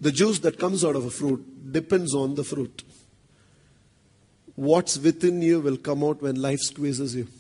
The juice that comes out of a fruit depends on the fruit. What's within you will come out when life squeezes you.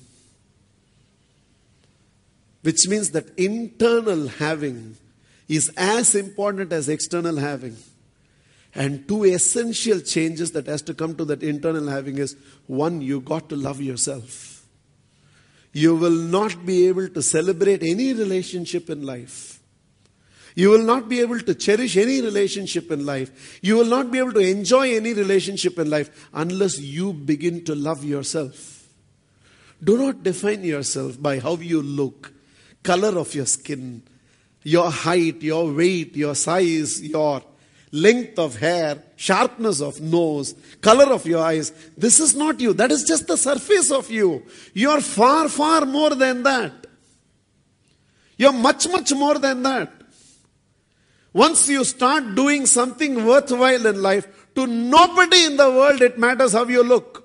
Which means that internal having is as important as external having. And two essential changes that has to come to that internal having is, one, you got to love yourself. You will not be able to celebrate any relationship in life. You will not be able to cherish any relationship in life. You will not be able to enjoy any relationship in life unless you begin to love yourself. Do not define yourself by how you look, color of your skin, your height, your weight, your size, your length of hair, sharpness of nose, color of your eyes. This is not you. That is just the surface of you. You are far, far more than that. You are much, much more than that. Once you start doing something worthwhile in life, to nobody in the world it matters how you look.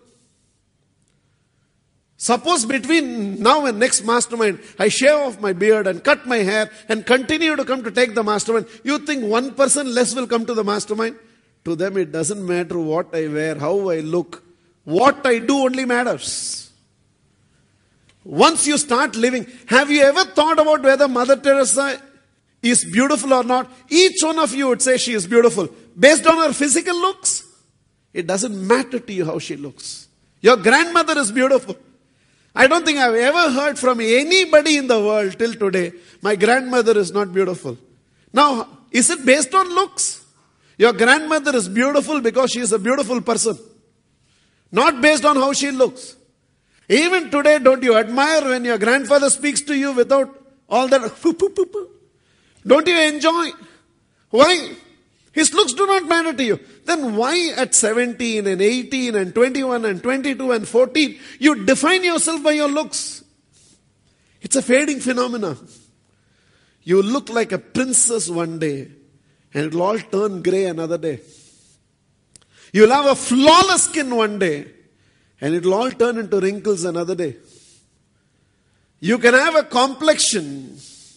Suppose between now and next mastermind, I shave off my beard and cut my hair and continue to come to take the mastermind. You think one person less will come to the mastermind? To them it doesn't matter what I wear, how I look. What I do only matters. Once you start living, have you ever thought about whether Mother Teresa is beautiful or not? Each one of you would say she is beautiful. Based on her physical looks, it doesn't matter to you how she looks. Your grandmother is beautiful. I don't think I've ever heard from anybody in the world till today, my grandmother is not beautiful. Now, is it based on looks? Your grandmother is beautiful because she is a beautiful person. Not based on how she looks. Even today, don't you admire when your grandfather speaks to you without all that? Don't you enjoy? Why? His looks do not matter to you. Then why at 17 and 18 and 21 and 22 and 14, you define yourself by your looks? It's a fading phenomenon. You look like a princess one day and it will all turn grey another day. You'll have a flawless skin one day and it will all turn into wrinkles another day. You can have a complexion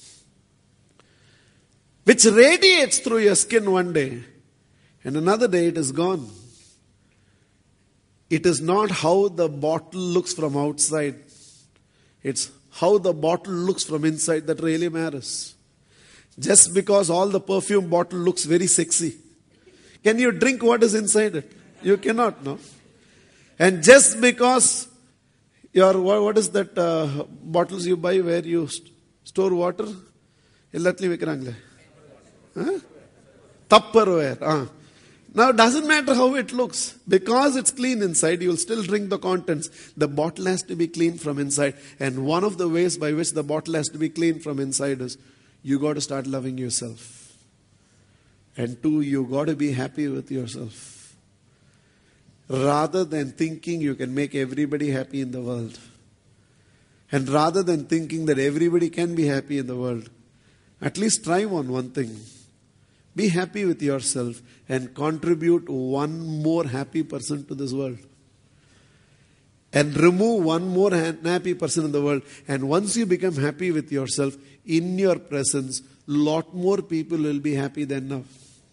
which radiates through your skin one day, and another day it is gone. It is not how the bottle looks from outside. It's how the bottle looks from inside that really matters. Just because all the perfume bottle looks very sexy, can you drink what is inside it? You cannot, no? And just because what is that bottles you buy where you store water? Illatli vikrangle. Tupperware. Now it doesn't matter how it looks. Because it's clean inside, you'll still drink the contents. The bottle has to be clean from inside. And one of the ways by which the bottle has to be clean from inside is, you got to start loving yourself. And two, you got to be happy with yourself. Rather than thinking you can make everybody happy in the world. And rather than thinking that everybody can be happy in the world, at least try one thing. Be happy with yourself and contribute one more happy person to this world. And remove one more unhappy person in the world. And once you become happy with yourself, in your presence, lot more people will be happy than now.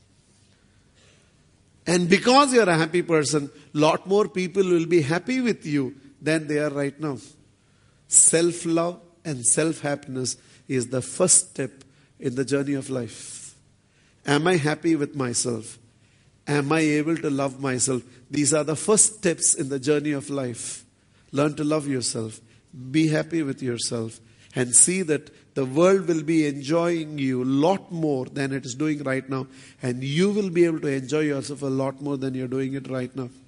And because you're a happy person, lot more people will be happy with you than they are right now. Self-love and self-happiness is the first step in the journey of life. Am I happy with myself? Am I able to love myself? These are the first steps in the journey of life. Learn to love yourself. Be happy with yourself. And see that the world will be enjoying you a lot more than it is doing right now. And you will be able to enjoy yourself a lot more than you're doing it right now.